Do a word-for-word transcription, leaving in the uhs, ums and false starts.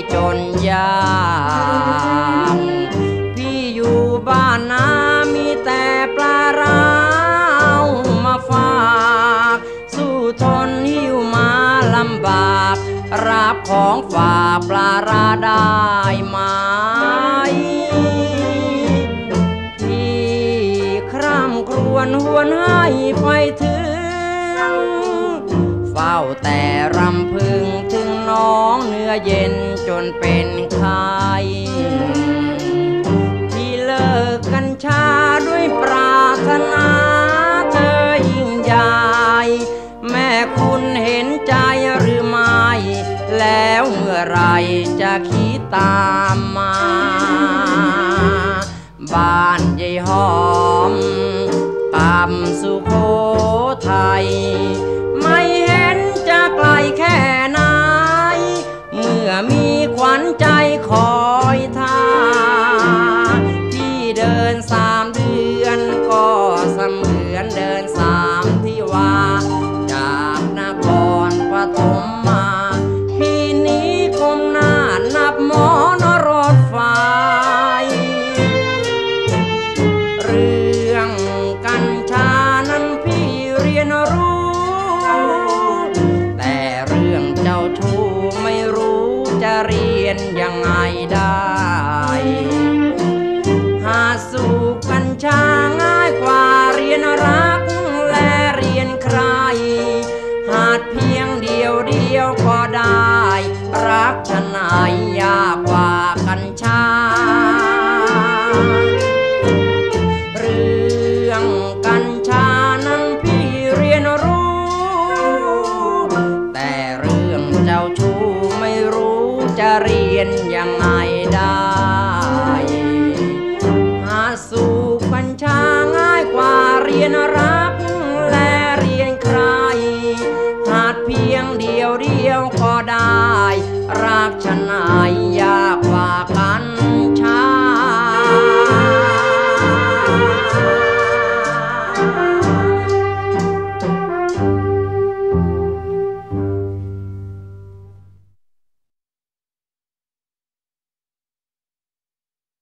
จนยากพี่อยู่บ้านนามีแต่ปลาร้าเอามาฝากสู้ทนหิวมาลำบากรับของฝากปลาร้าได้ไหมพี่คร่ำครวญหวนให้ไปถึงเฝ้าแต่รำพึงถึงน้องเนื้อเย็นจนเป็นไข้ที่เลิกกัญชาด้วยปรารถนาเธอยิ่งใหญ่แม่คุณเห็นใจหรือไม่แล้วเมื่อไรจะคิดตามมาบ้านยายหอมตามสุโขทัยไม่เห็นจะไกลแค่ไหนเมื่อมีขวัญใจคอยท่าพี่เดินสามเดือนก็เสมือนเดินสามที่ว่าจากนครปฐมมาพี่นี้คมหน้านับหมอนรถไฟเรื่องกัญชานั้นพี่เรียนรู้แต่เรื่องเจ้าชู้ไม่รู้จะเรียนยังไงได้หาสู่กัญชาง่ายกว่าเรียนรักและเรียนใครหาดเพียงเดียวเดียวก็ได้รักชะไหนยาก